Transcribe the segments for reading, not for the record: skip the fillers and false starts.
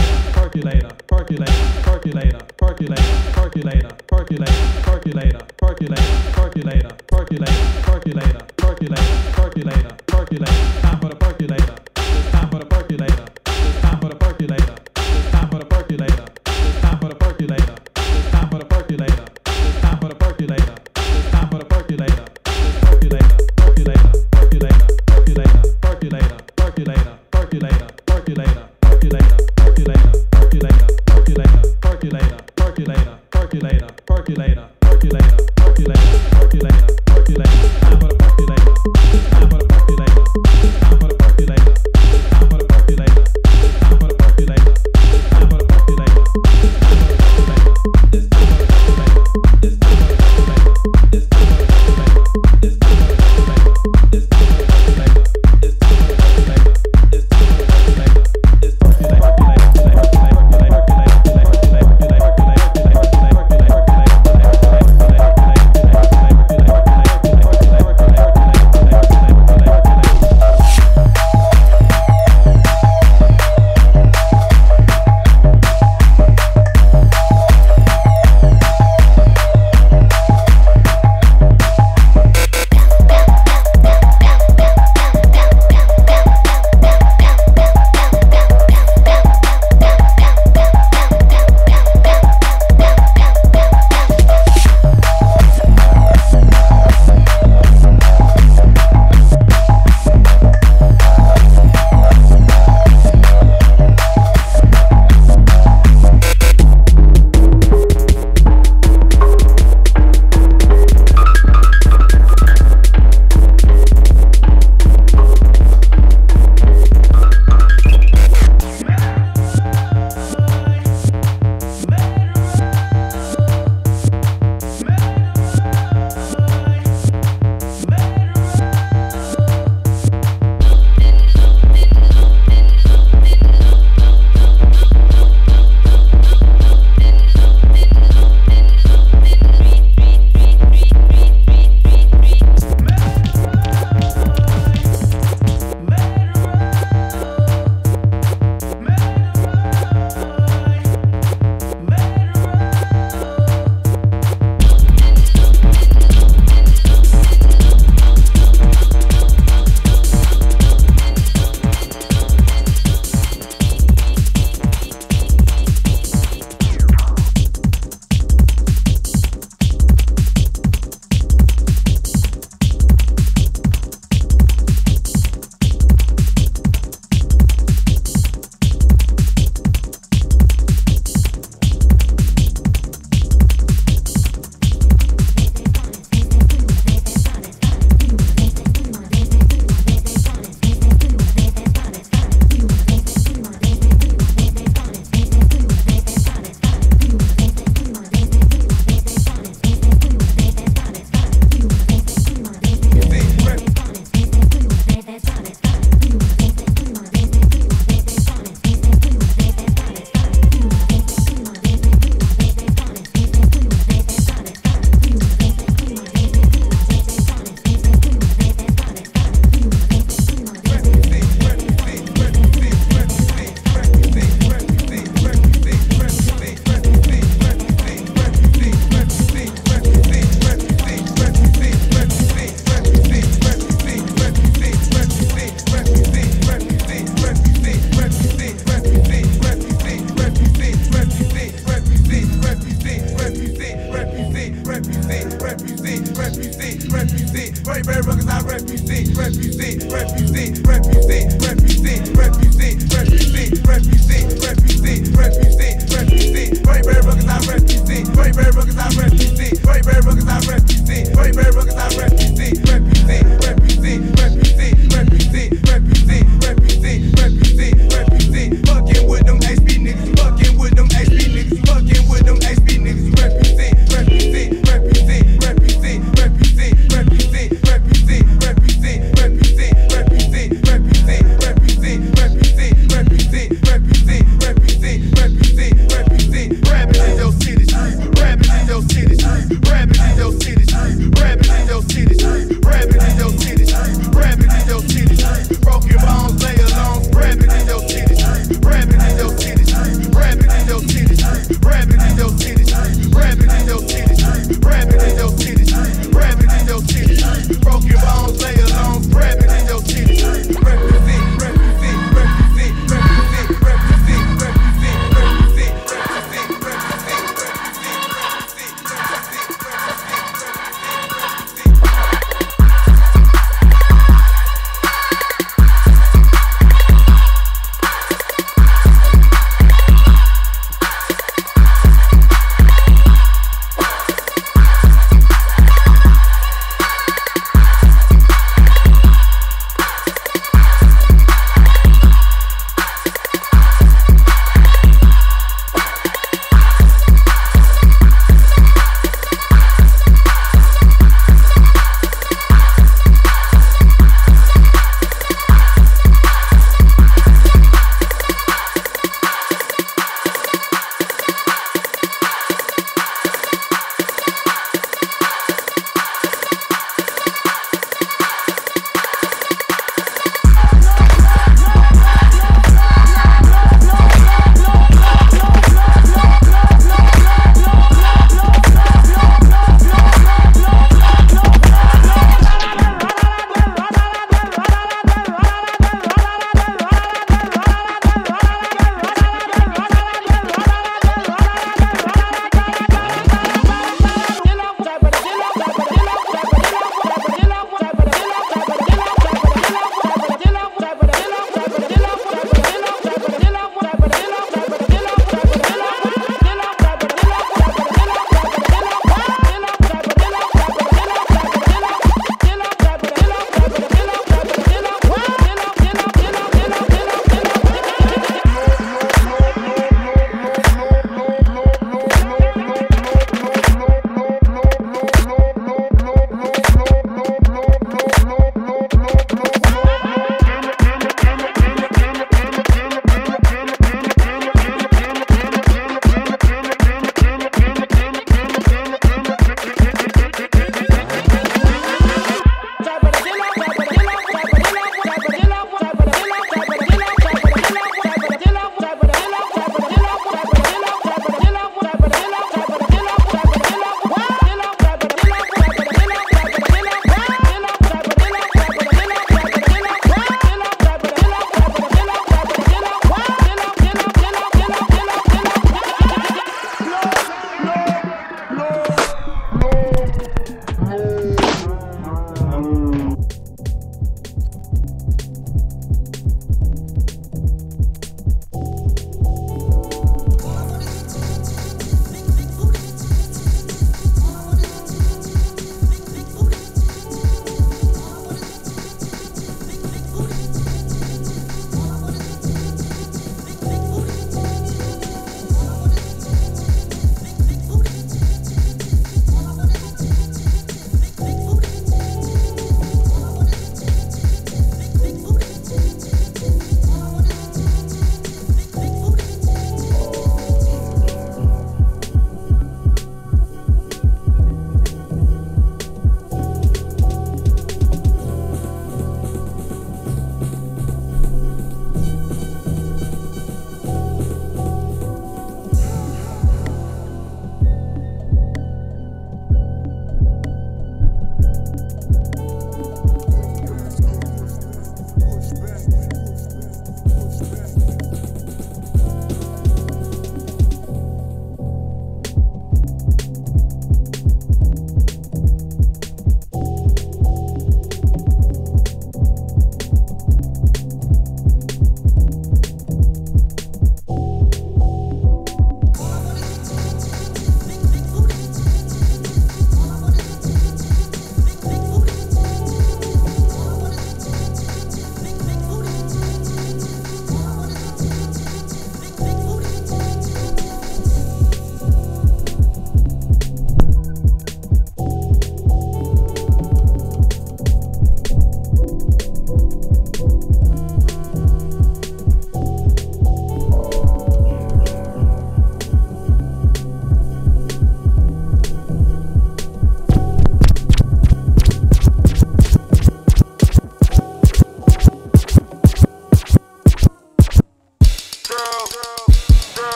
Percolator.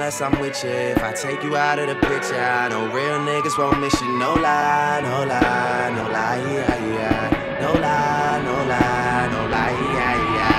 unless I'm with you. If I take you out of the picture, I know real niggas won't miss you. No lie, no lie, no lie, yeah, yeah. No lie, no lie, no lie, yeah, yeah.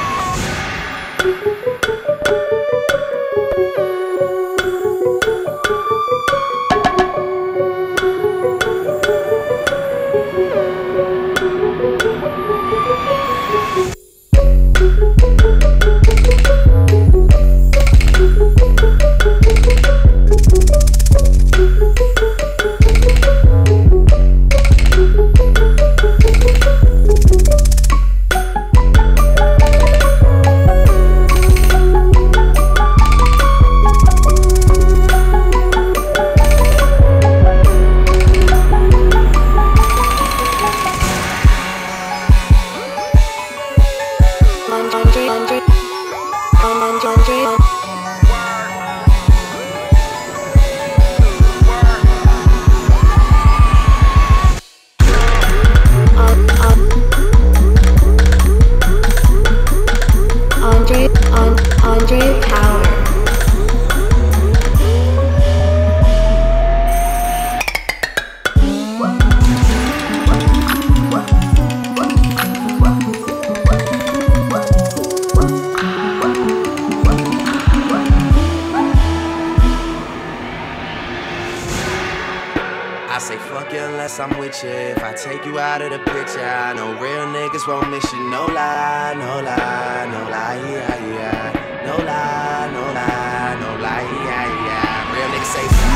Andre Power. I say fuck you unless I'm with you. If I take you out of the picture, I know real niggas won't miss you. No lie, no lie, no lie, yeah, yeah. No lie, no lie, no lie, yeah, yeah. Real niggas say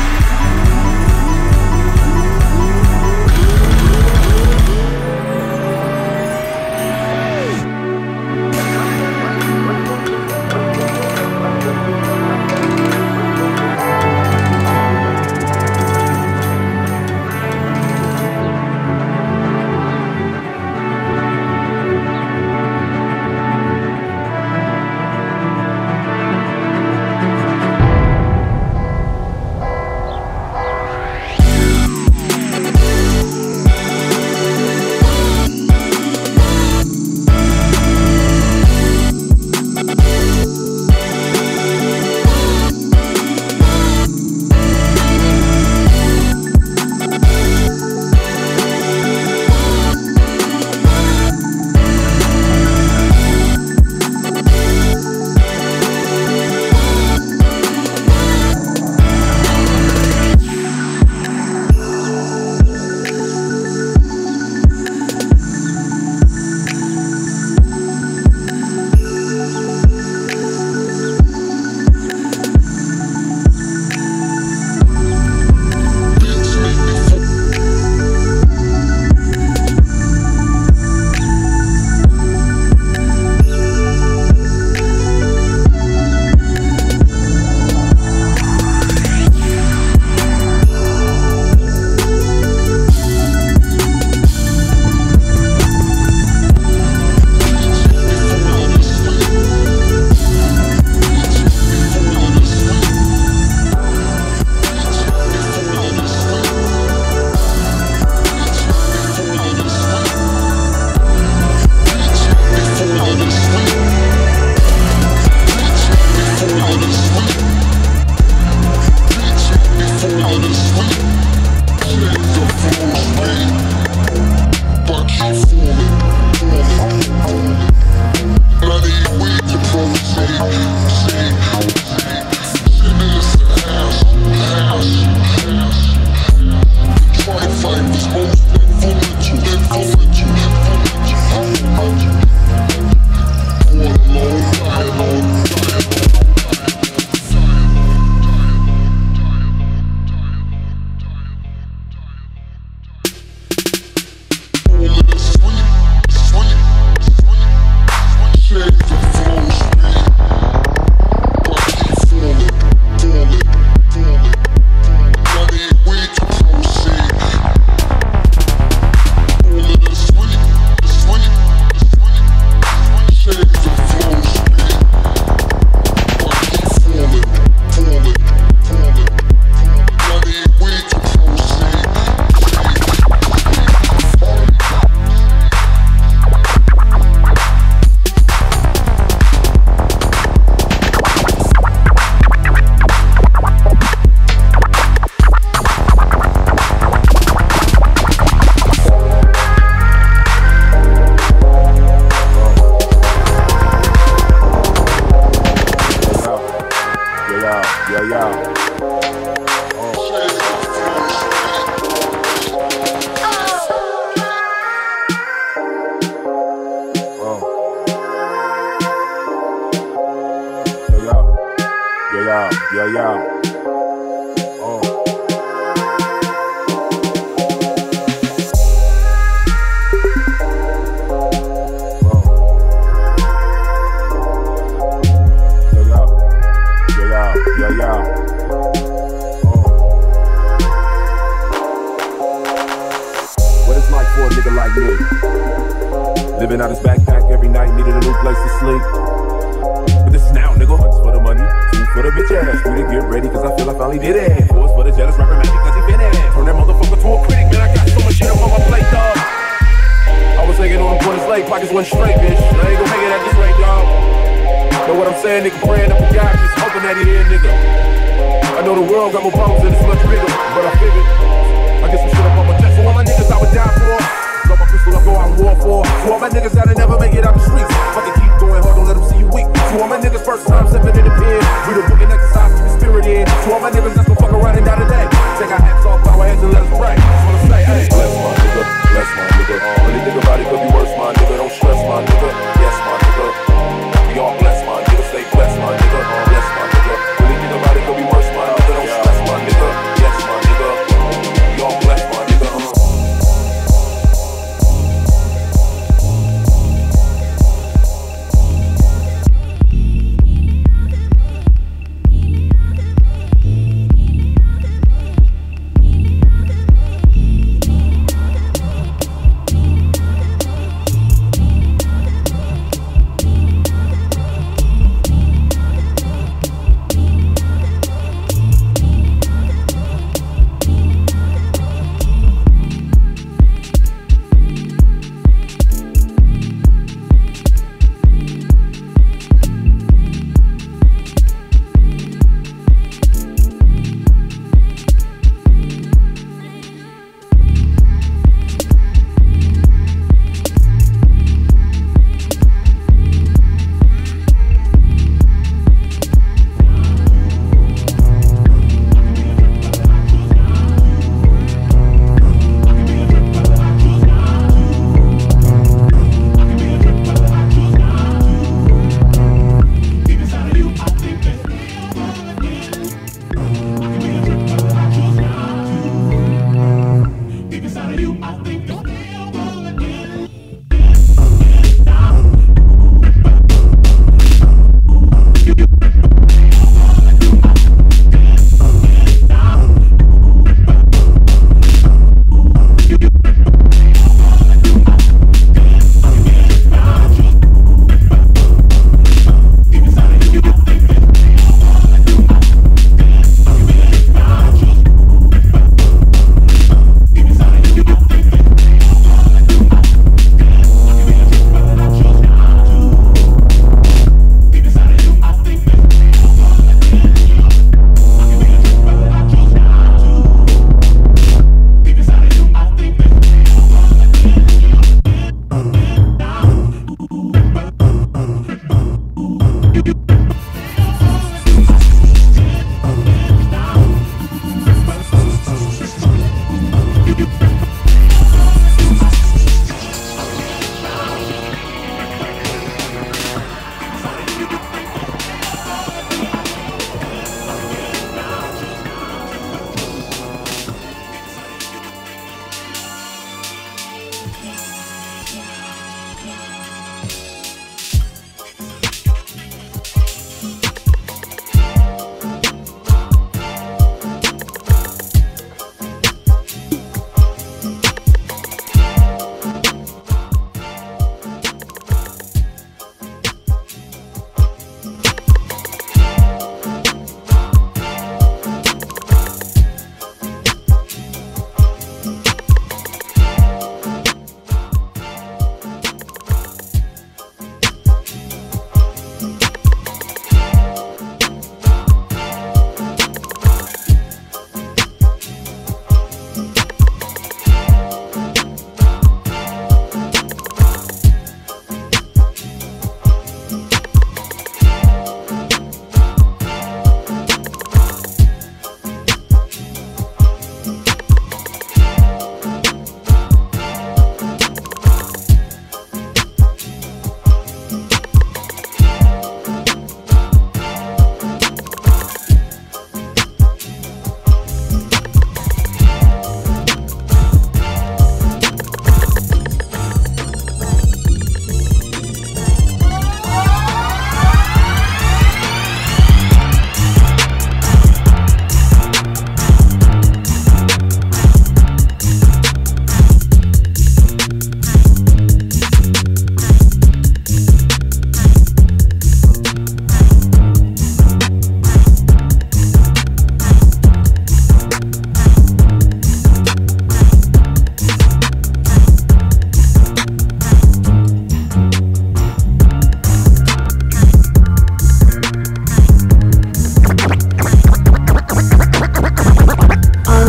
living out his backpack every night, needed a new place to sleep. But this is now, nigga. One's for the money, two for the bitch ass. Three to get ready, cause I feel I finally did it. Four's for the jealous rapper man because he been in. Turn that motherfucker to a critic, man. I got so much shit up on my plate, dog. I was hanging on the corners late, pockets went straight, bitch. I ain't gon' make it at this rate, dog. Know what I'm saying, nigga? Praying up to God, just hoping that he here, nigga. I know the world got more problems and it's much bigger, but I figured I get some shit up on my chest. So all my niggas I would die for. Got my pistol, I go out and war for. So all my niggas that'll never make it out the streets. Fucking keep going hard, don't let them see you weak. So all my niggas first time stepping in the pen. We the book and exercise to the spirit in. So all my niggas that's gon' fuck around and die today. Take our hats off, bow our heads and let us pray. Just wanna say, hey, bless my nigga, bless my nigga. Really think about it, could be worse, my nigga. Don't stress, my nigga. Yes, my nigga. We all bless, my nigga. Stay blessed, my nigga. Bless, my nigga. Really think about it, could be worse, my nigga. Don't stress, my nigga. Yes, my nigga. We all bless, my nigga.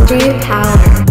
DJ Power.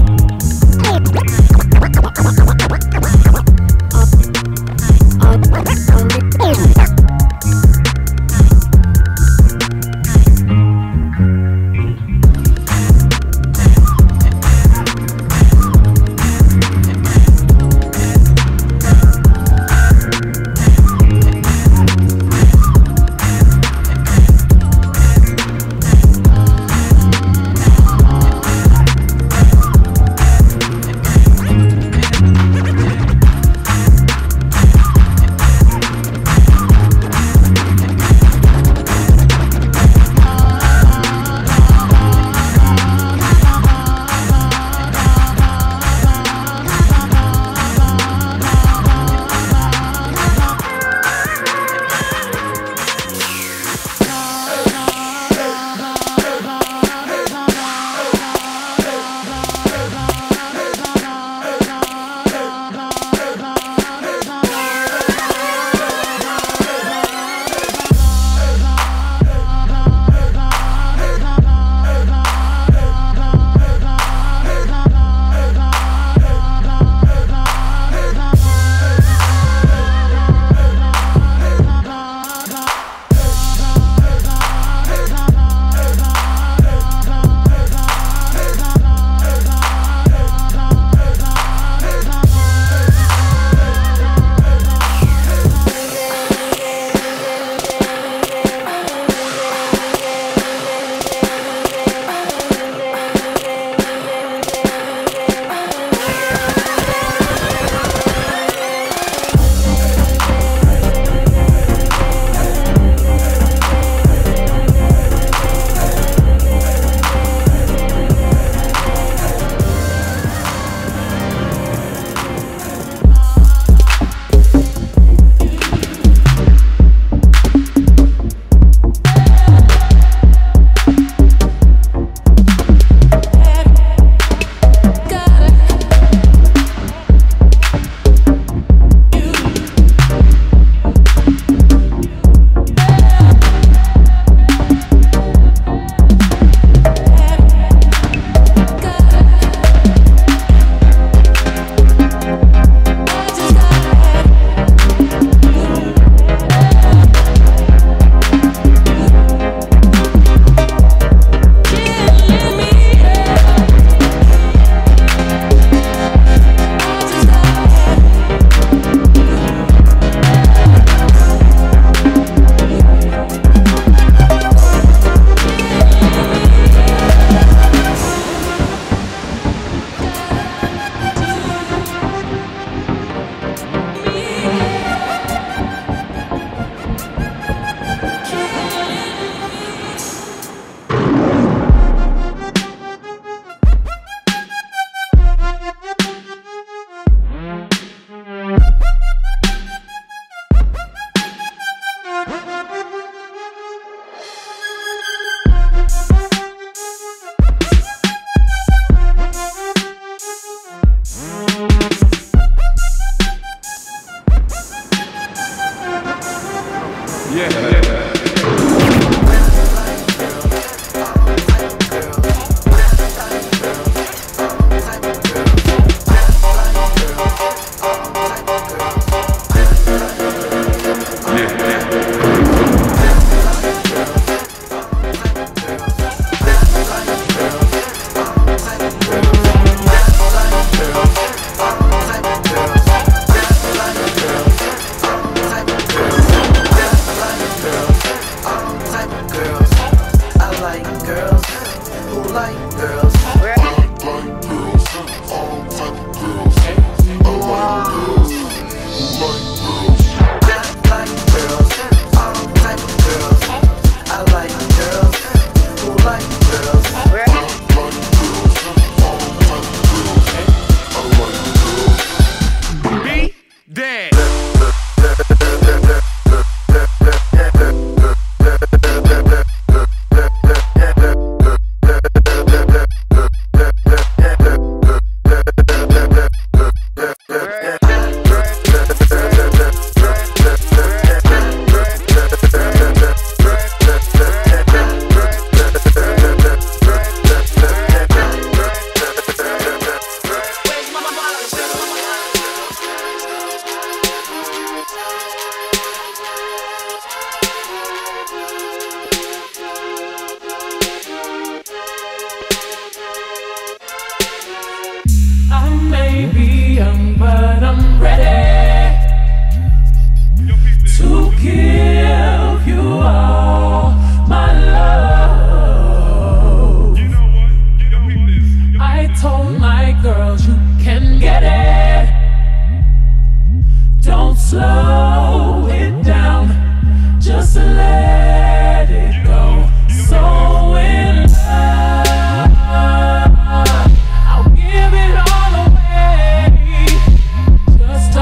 may be young, but I'm ready to give you all my love. I told my girls you can get it. Don't slow it down, just let it go. So in love, I'll give it all away. Just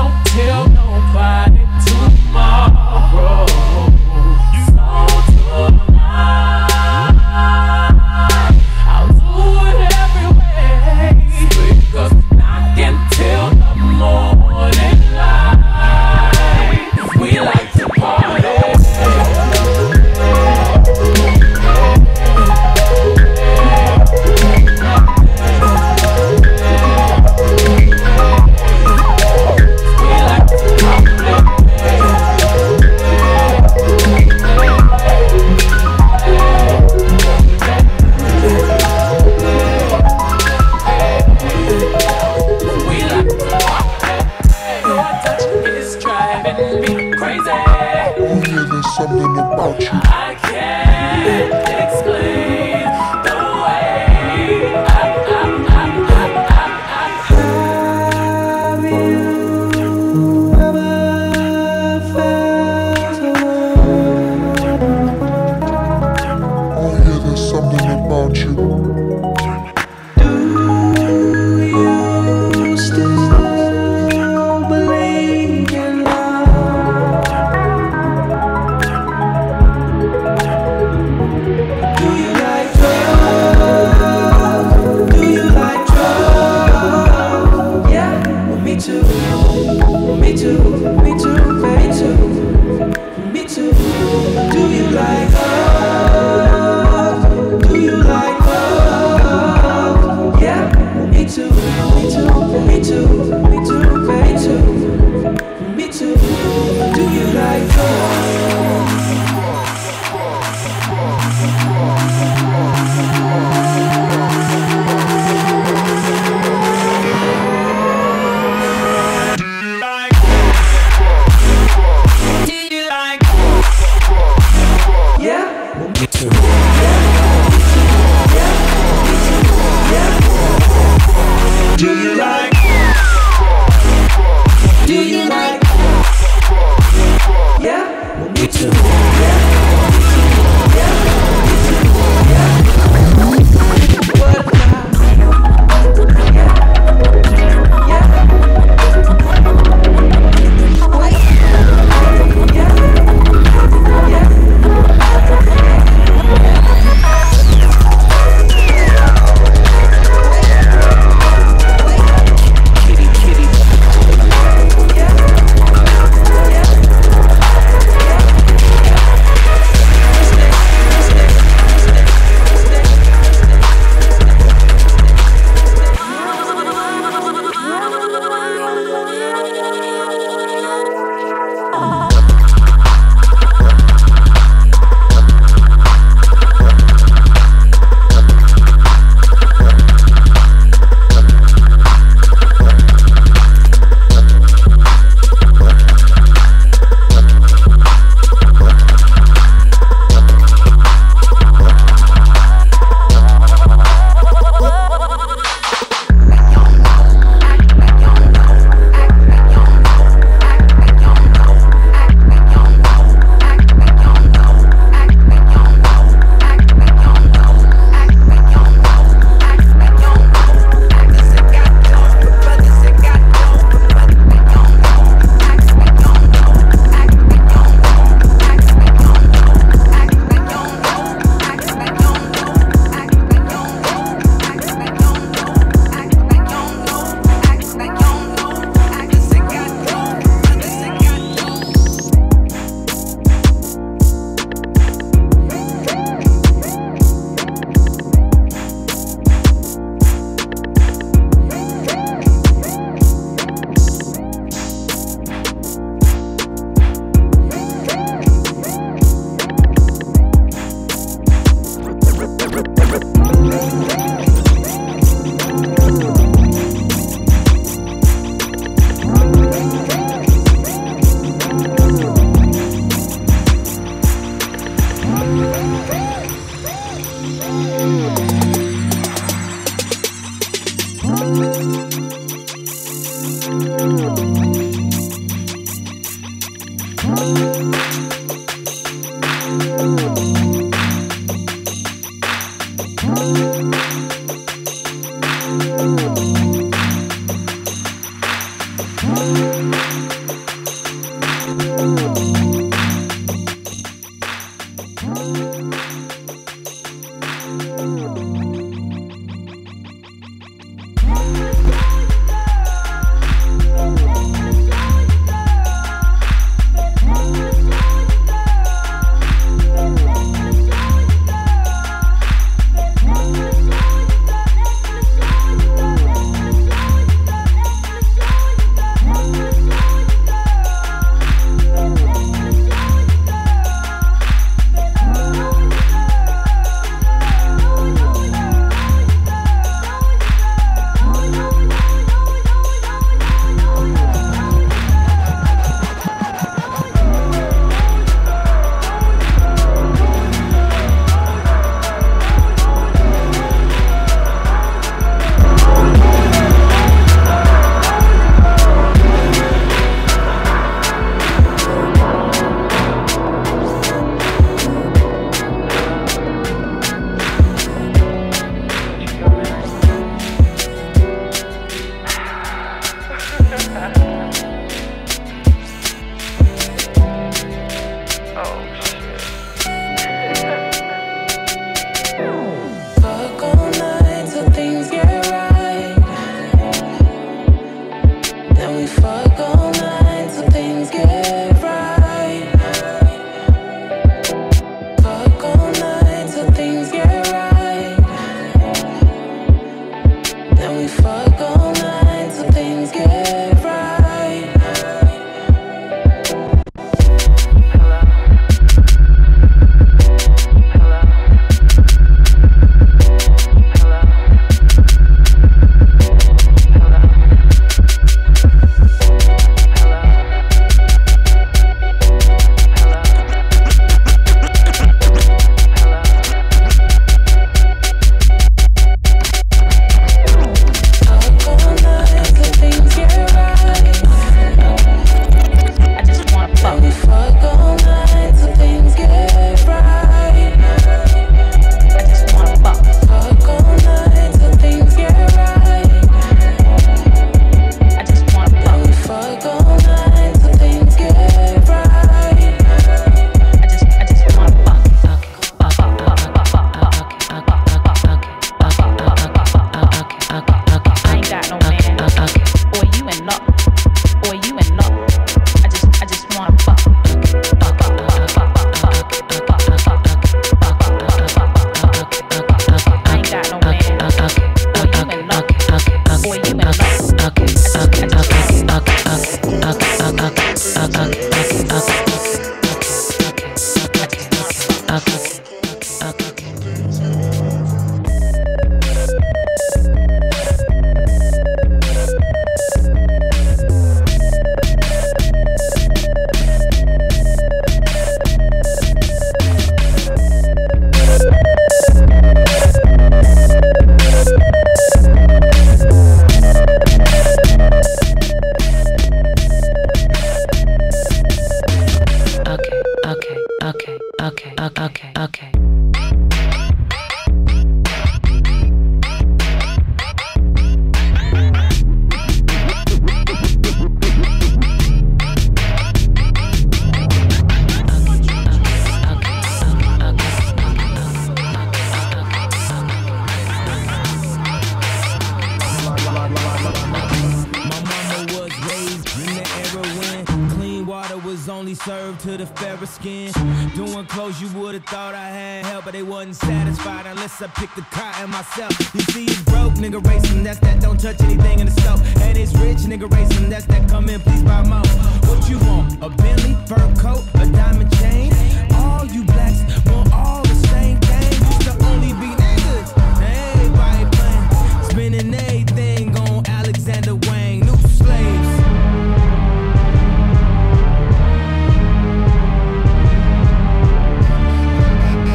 served to the fairer skin. Doing clothes you would've thought I had help, but they wasn't satisfied unless I picked the cotton myself. You see, it's broke nigga racing, that's that don't touch anything in the stove. And it's rich nigga racing, that's that come in, please buy more. What you want? A Bentley, fur coat, a diamond chain? All you blacks want all the same thing. Used to only be niggas, now everybody playing, spending everything on Alexander Wang, new slaves.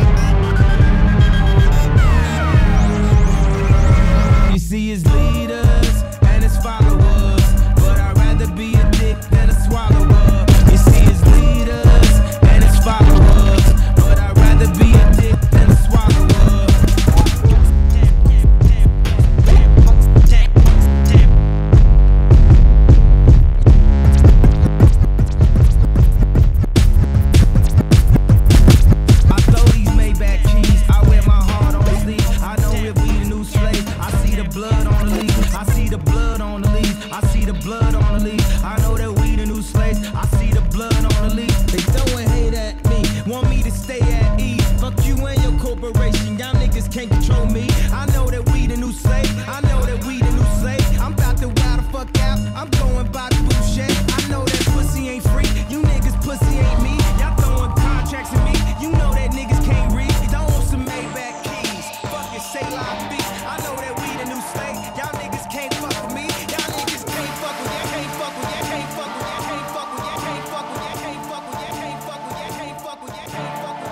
You see his leader blood on the leaves. I see the blood on the leaves. I see the blood on the leaves. I know that we the new slaves. I see the blood on the leaves. They throwing hate at me, want me to stay at ease. Fuck you and your corporation, y'all niggas can't control me. I know that we the new slave. I know that we the new slave. I'm about to wild the fuck out. I'm going by the Boucher. I know that pussy ain't free. You niggas pussy ain't me. Y'all throwing contracts at me. You know that niggas can't read. Don't want some Maybach keys. Fuck it, say live beats. I know that we the new slave. Y'all niggas can't fuck with me. Y'all niggas can't fuck with. Y'all can't fuck with. Y'all can't fuck with. Y'all can't fuck with. Y'all can't fuck with. Y'all can't fuck with. Y'all can't fuck with. Y'all can't fuck with. Y'all can't fuck with. Y'all can't fuck with. Y'all can't fuck with. Y'all can't fuck with. Y'all can't fuck with.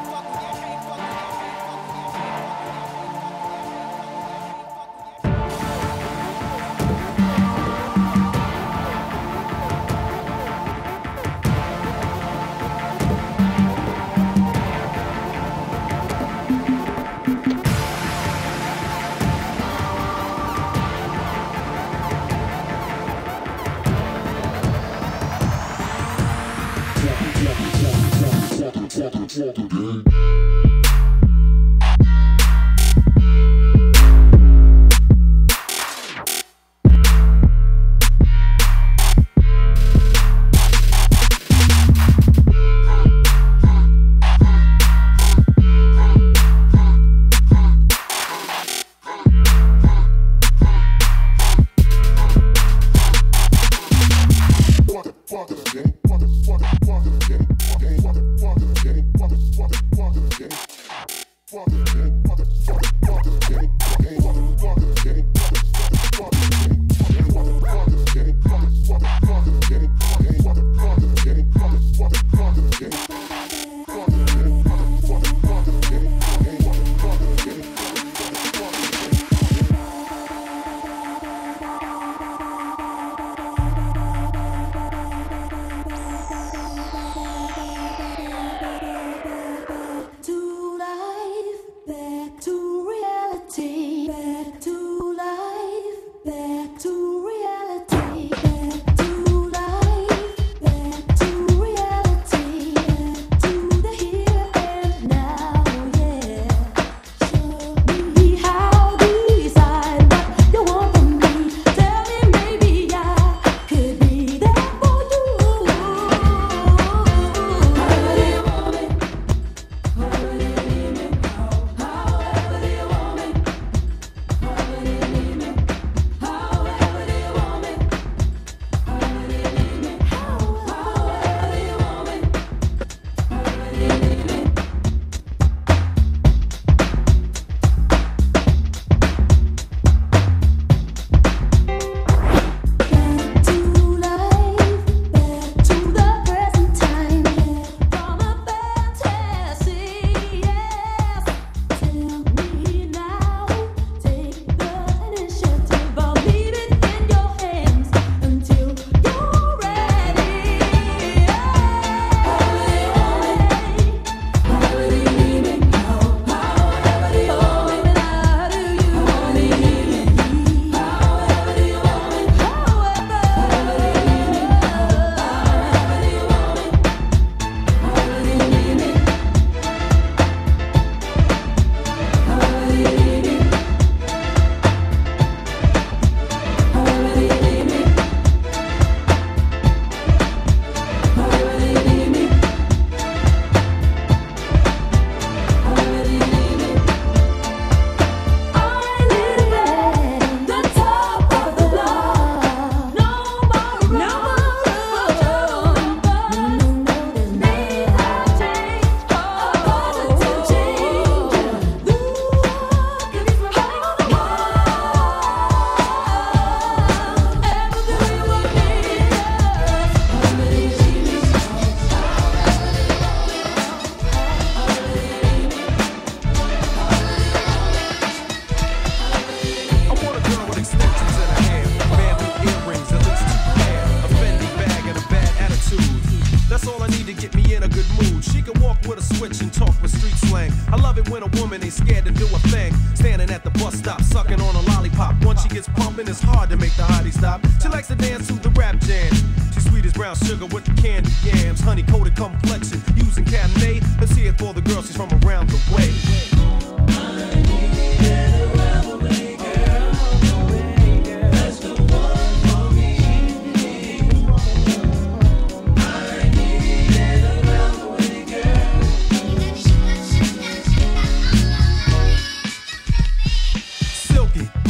gets pumping, it's hard to make the hottie stop. She likes to dance to the rap jam. She's sweet as brown sugar with the candy yams. Honey coated complexion, using Cabernet. Let's hear it for the girl, she's from around the way.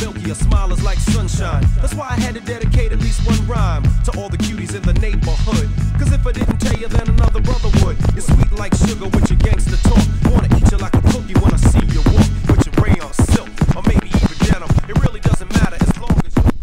milky, her smile is like sunshine. That's why I had to dedicate at least one rhyme to all the cuties in the neighborhood. Cause if I didn't tell you, then another brother would. You're sweet like sugar with your gangster talk. Wanna eat you like a cookie when I see you walk with your rayon silk, or maybe even denim. It really doesn't matter as long as you.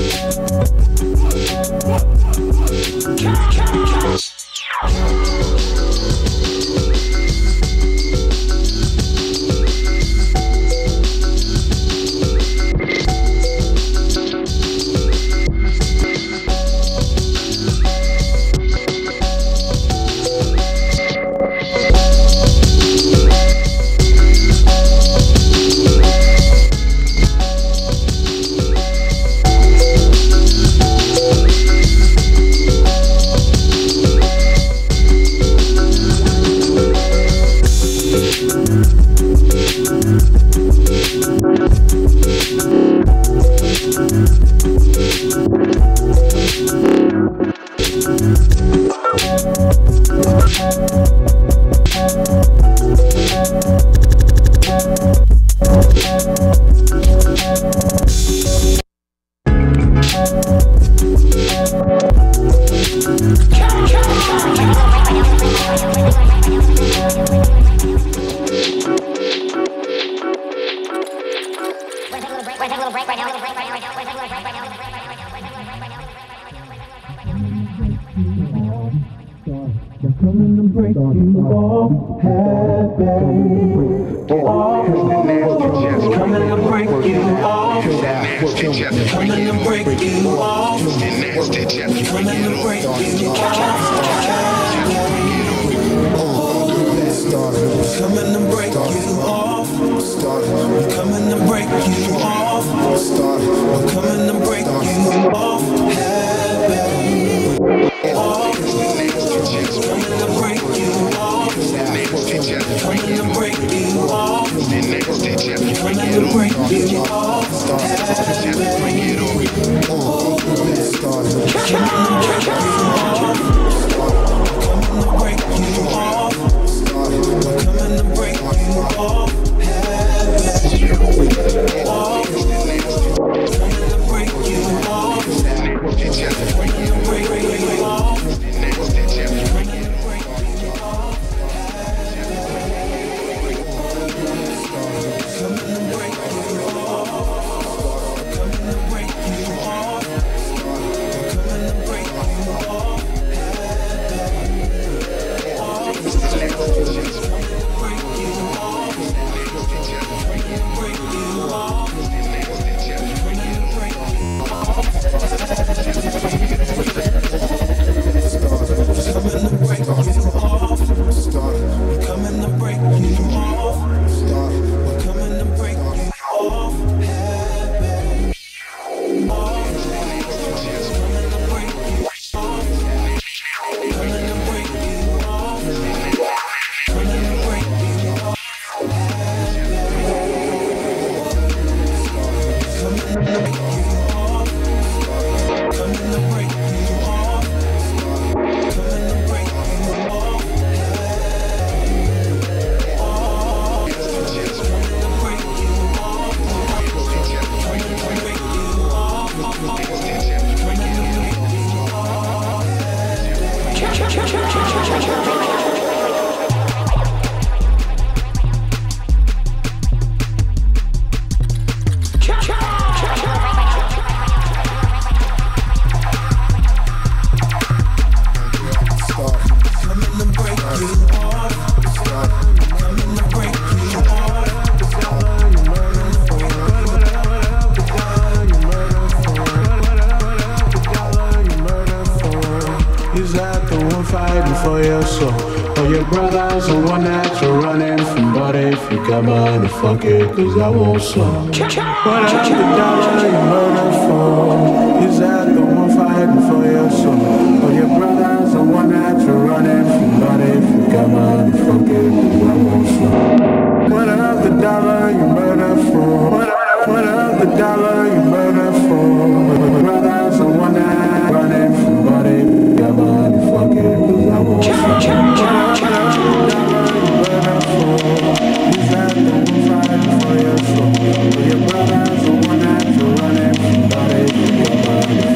Fuck it, cause I want some. What up the dollar you murder for? Is that the one fighting for your soul? Or your brother's the one that you're running from? But if you got money, fuck it, cause I want some. What up the dollar you murder for? What up the dollar you murder for? Your brother's the one that running from? But if you got money, fuck it, cause I want some. What up the dollar you murder for? Is that the one fighting for your soul? Your brother's the one that you're running from, but if you got money,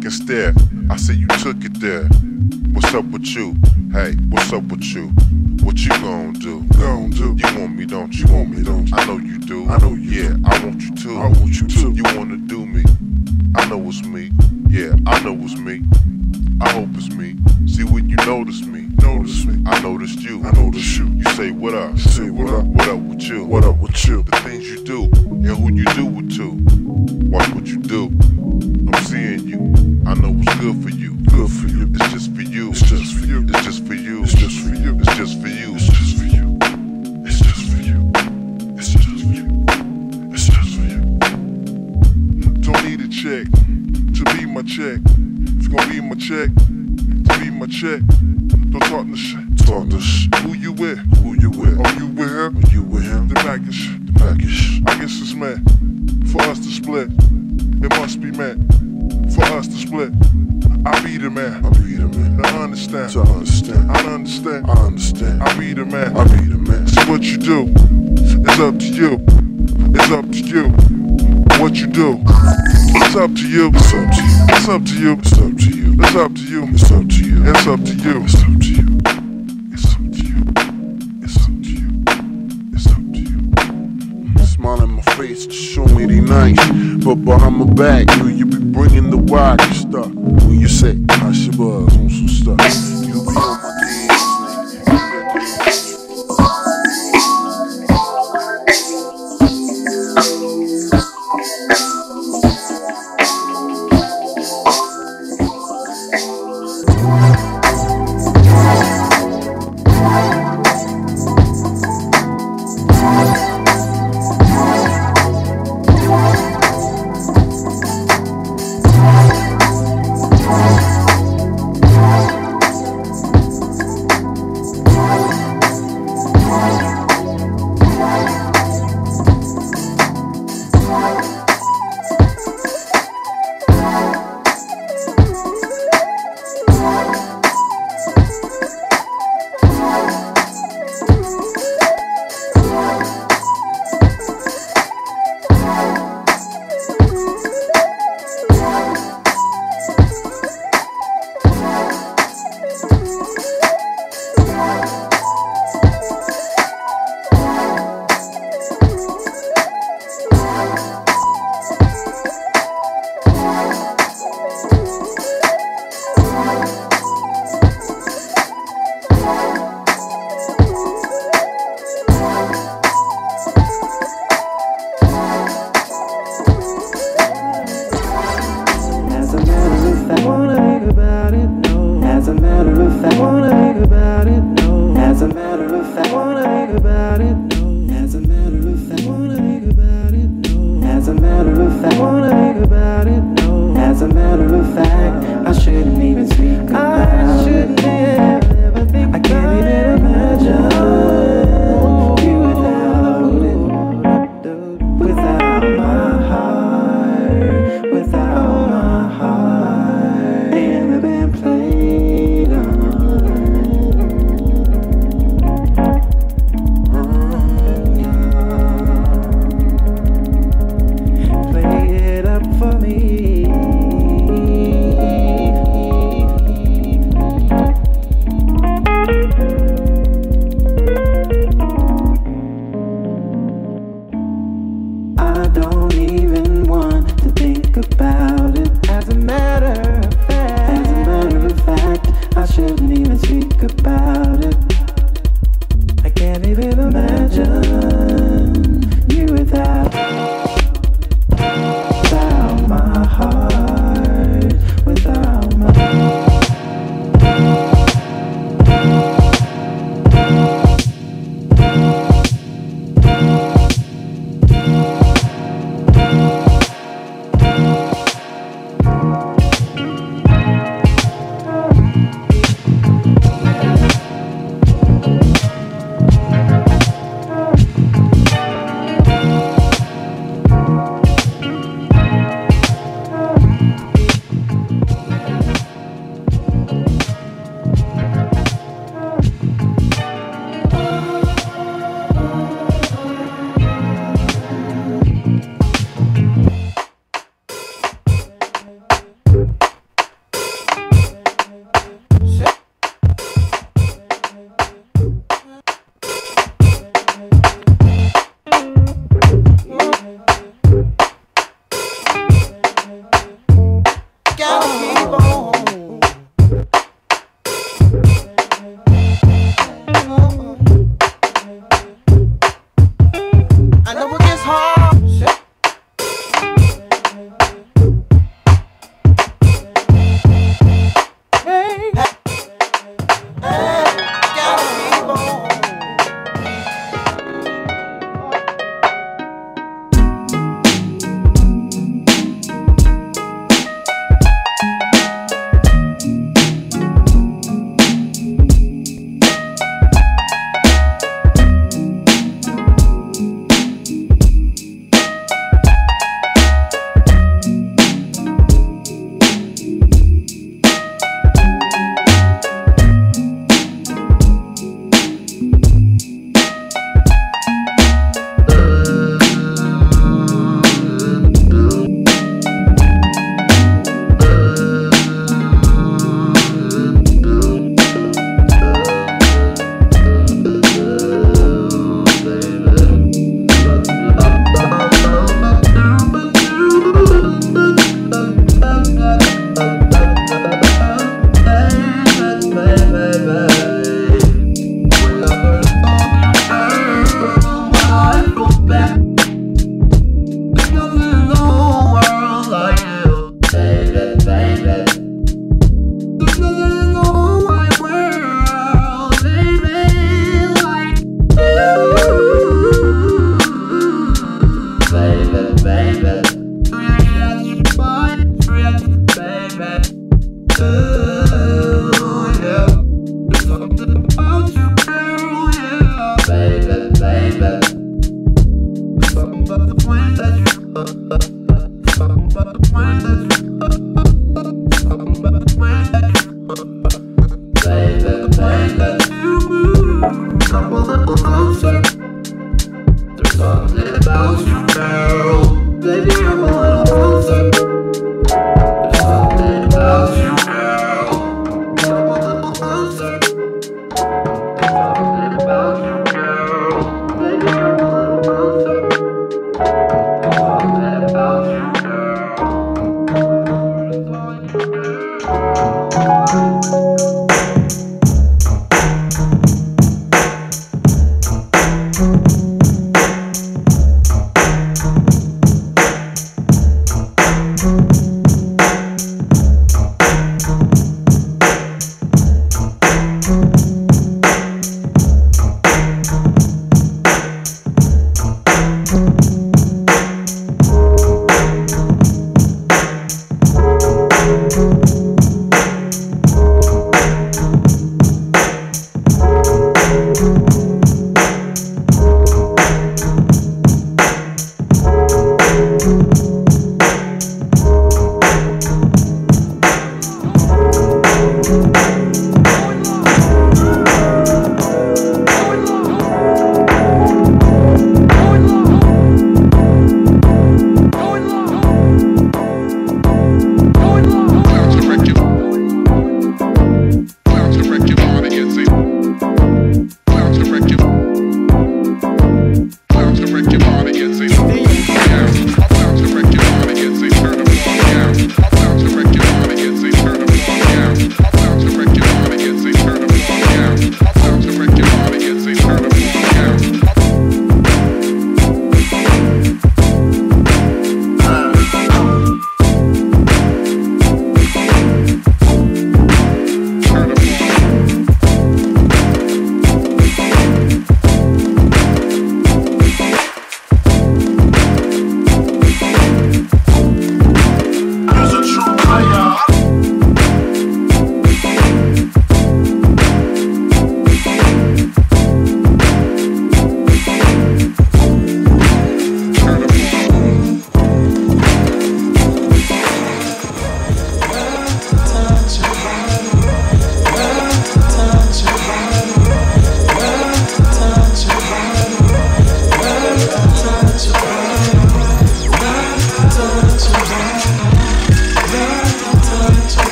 vacant stare. I see you took it there. What's up with you? Hey, what's up with you? What you gon' do? You want me, don't you? I know you do. I know you do. I want you too. I want you too. You wanna do me? I know it's me. Yeah, I know it's me. I hope it's me. See when you notice me. I noticed you. You say what up? What up with you? The things you do and who you do it to. Watch what you do. I'm seeing you. I know what's good for you. It's just for you. It's just for you. It's just for you. It's just for you. It's just for you. It's just for you. It's just for you. It's just for you. It's just for you. Don't need a check to be my check. It's gonna be my check to be my check. Don't talk the shit. Who you with? Oh, you with him? The package. I guess it's meant for us to split. It must be meant for us to split. I be the man. I understand. I understand. I be the man. See what you do. It's up to you. It's up to you. What you do. It's up to you. It's up to you. It's up to you. It's up to you. It's up to you. It's up to you. It's up to you. It's up to you. It's up to you. It's up to you. Smile in my face to show me they nice, but behind my back, you be bringing the wire stuff. When you say I should buzz on some stuff, you be on my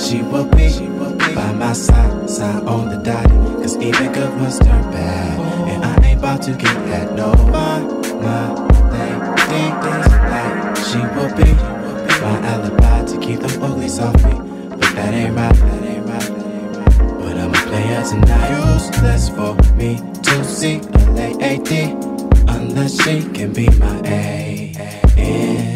she will be by my side, side on the dot. Cause even good ones turn bad, and I ain't about to get that. No, they think this like she will be my alibi to keep them uglies off me. But that ain't right, that ain't right, that ain't right. But I'm a player tonight. Useless for me to see LAAD unless she can be my A-N-G-L.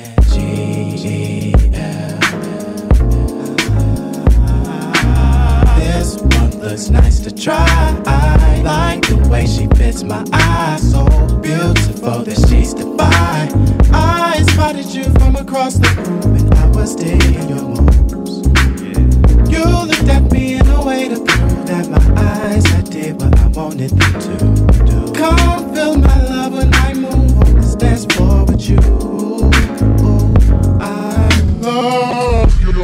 This one looks nice to try. I like the way she fits my eyes. So beautiful that she's divine. I spotted you from across the room and I was digging your moves. You looked at me in a way to prove that my eyes I did what I wanted them to do. Come feel my love when I move on this dance floor with you. I love you.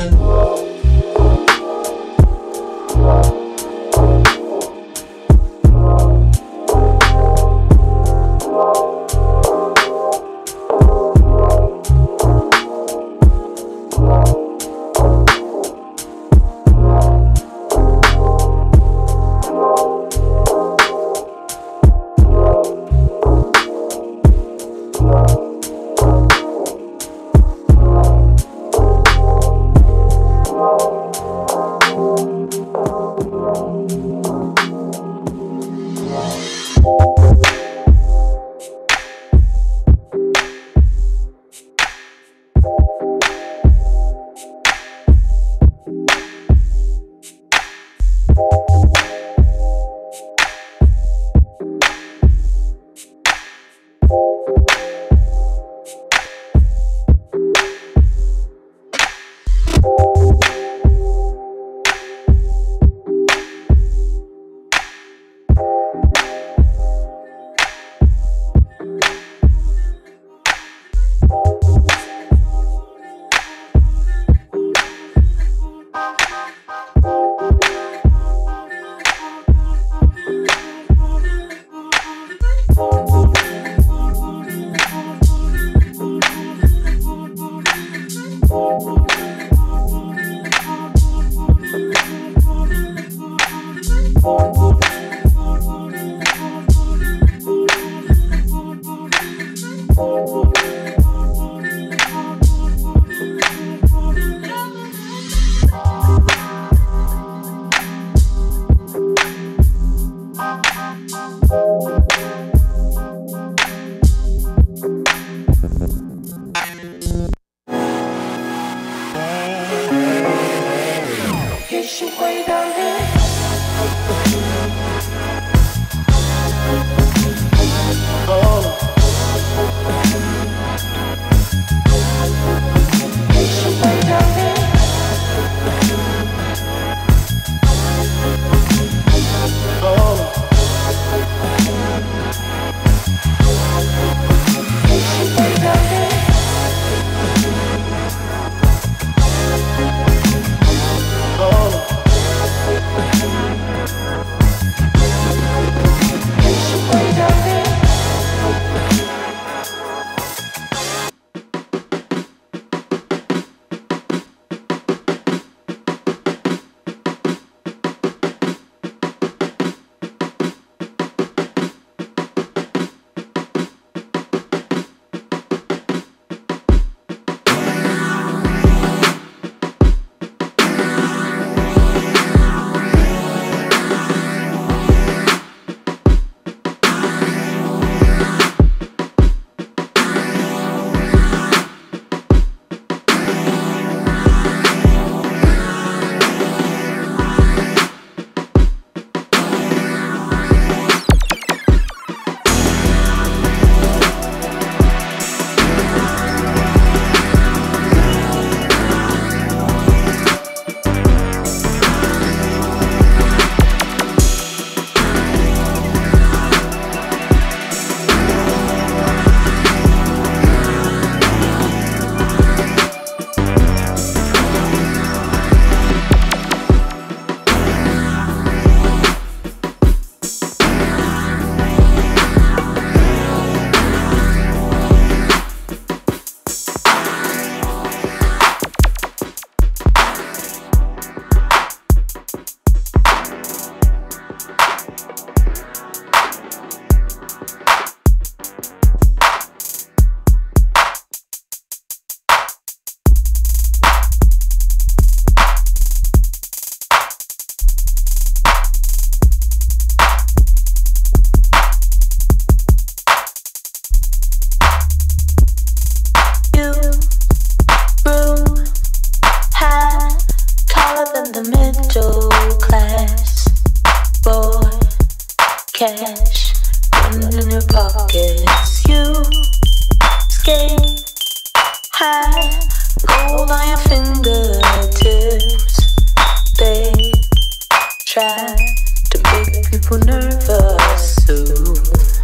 more than the middle class. Boy, cash running in your pockets. You skate high, gold on your fingertips. They try to make people nervous. Ooh.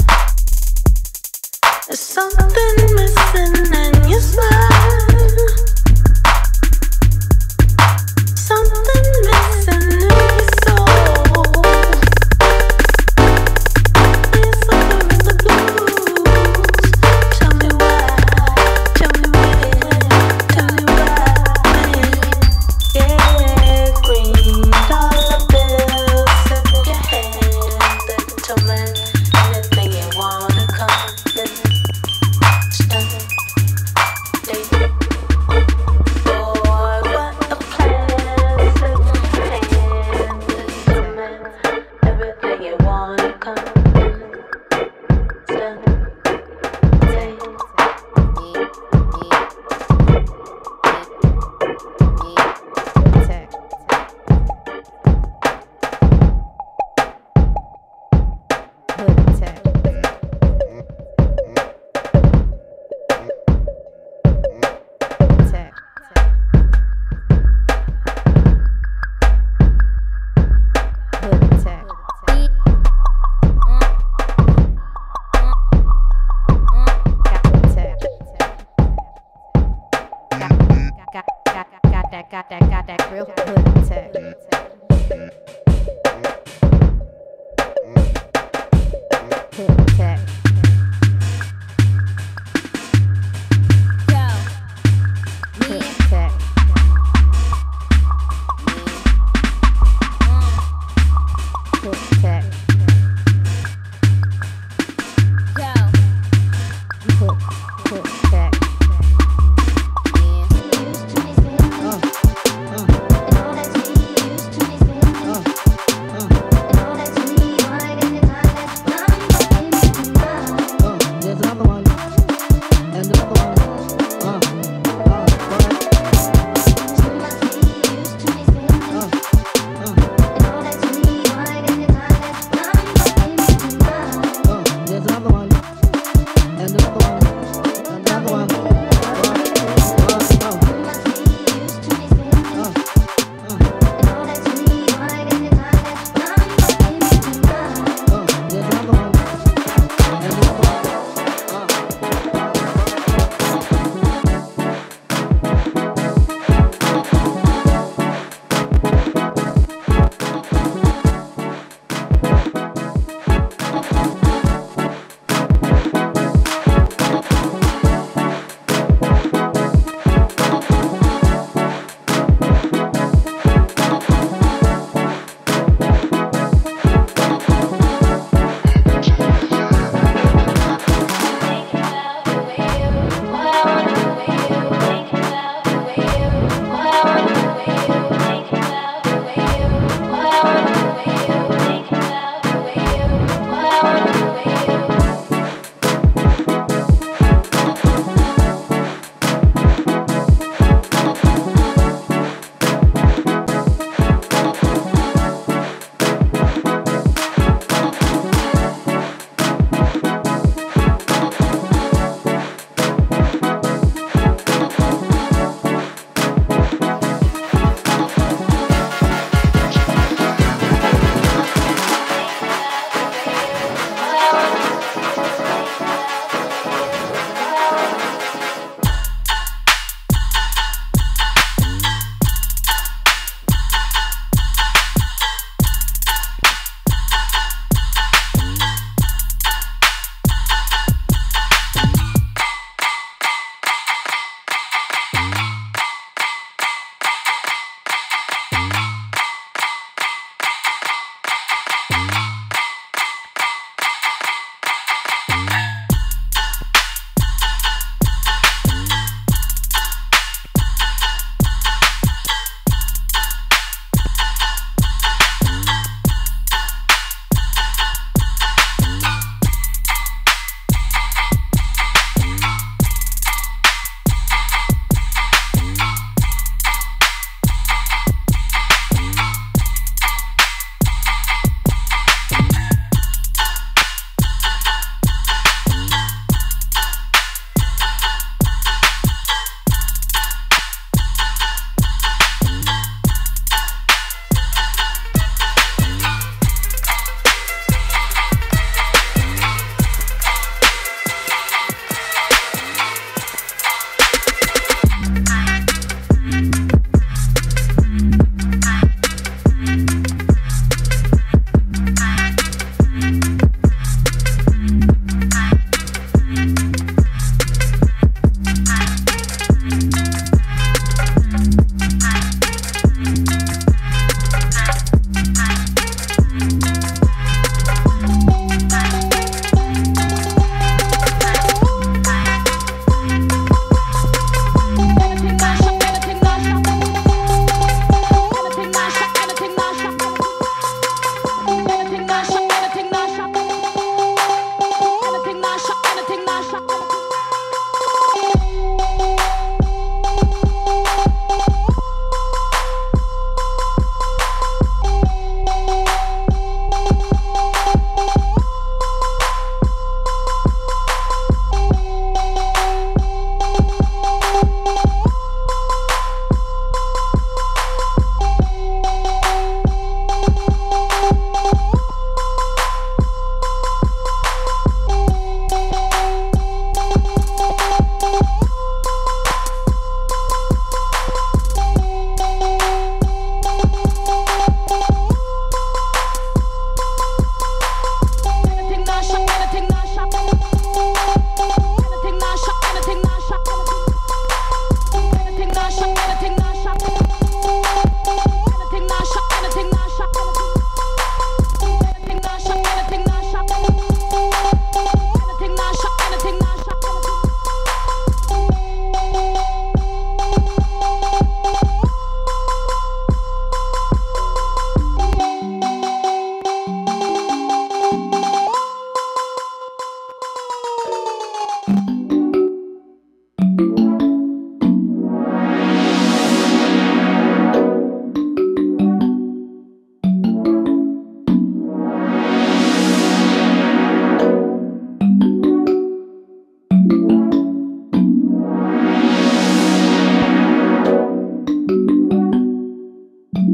There's something missing in your smile. Something missing in your soul. It's somewhere in the blues. Tell me why, tell me when, tell me why. Yeah, green dollar bills in your hand. Little man, anything you wanna come in. Got that real hood tech. Hood tech. Hood tech. Hood tech. Hood tech.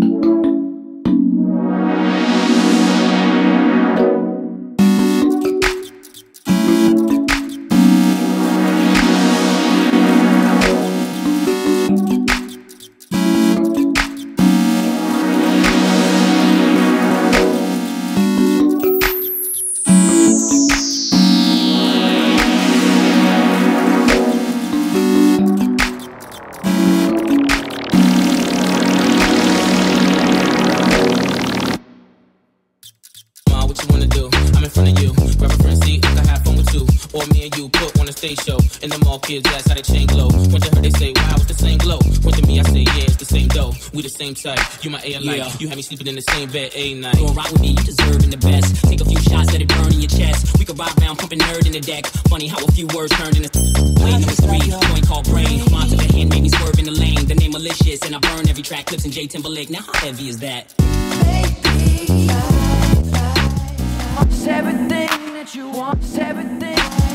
Show and them all kids that's how they chain glow. When you heard they say, wow, it's the same glow. When to me I say, yeah, it's the same dough. We the same type, you my air light. You have me sleeping in the same bed a night. Go rock with me, you deserving the best. Take a few shots, let it burn in your chest. We could ride around pumping nerd in the deck. Funny how a few words turned into Wayne number 3, joint called brain. Mom took a hand, made me swerve in the lane. The name malicious and I burn every track. Clips in J Timberlake. Now how heavy is that? Baby, it's everything that you want, it's everything.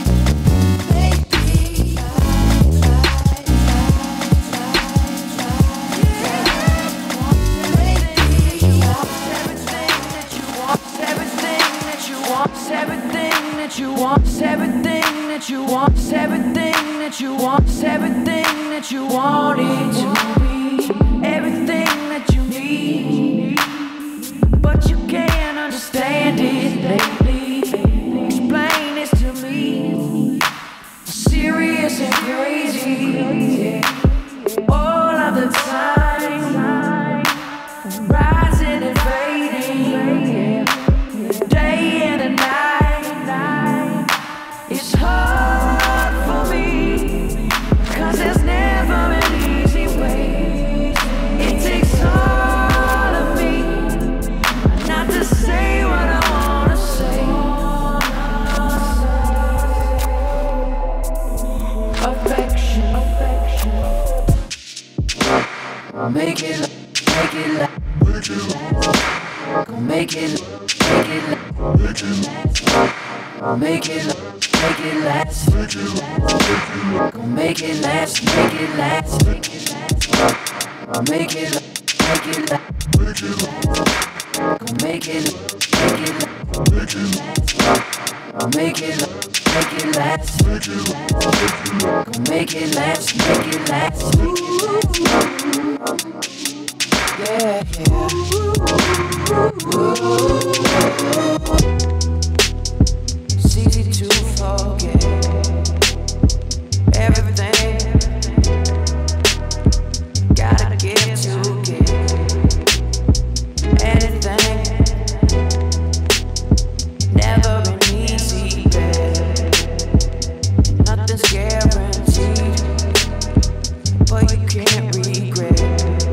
You want everything that you want, everything that you want, everything that you want it to be, everything that you need, but you can't understand it lately. Explain this to me. Serious and crazy, all of the time, rising and fading, day and night. It's hard for me, 'cause there's never an easy way. It takes all of me not to say what I wanna say. Affection, make it last. Gonna make it last. Make it last. Gonna make it last, make it last. Make it last. Gonna make it last. Make it last. Gonna make it last, make it last. Yeah, it's easy to forget everything. Gotta get to get anything. Never an easy bet. Nothing's guaranteed, but you can't regret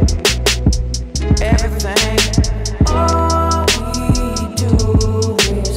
everything. All we do is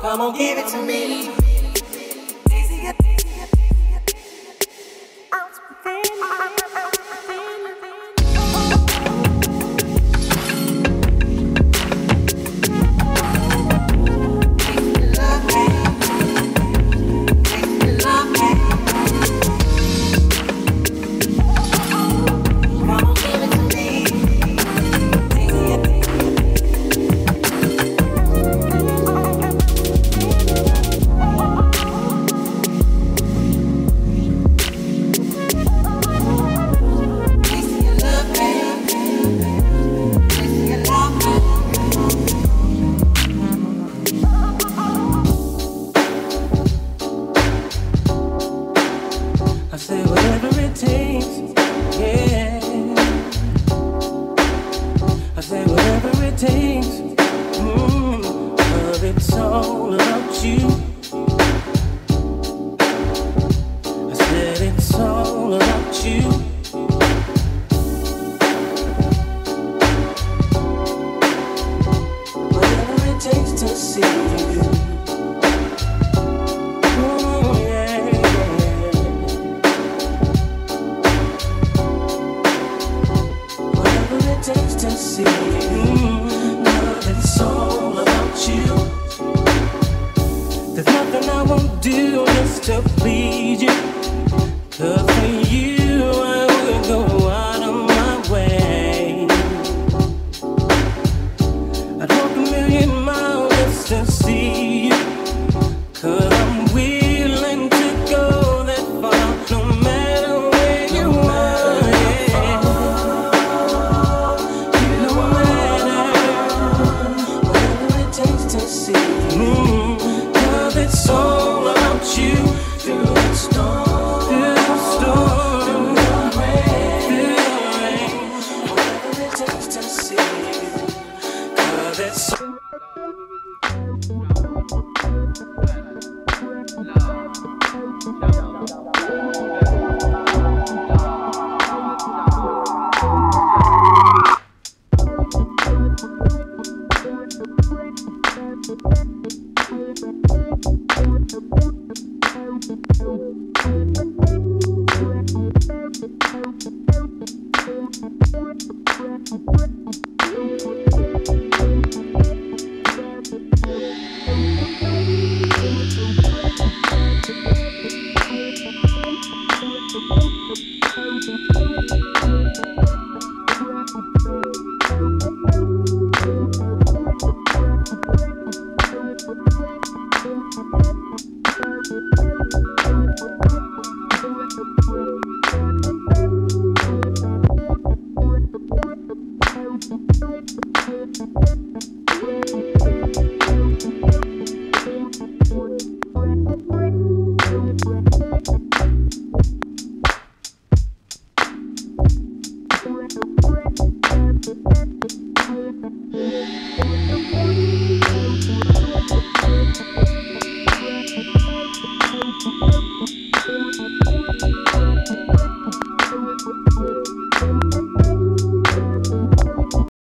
Come on, give it to me. I say whatever it takes, yeah. I say whatever it takes, but it's all about you. I said it's all about you. Whatever it takes to see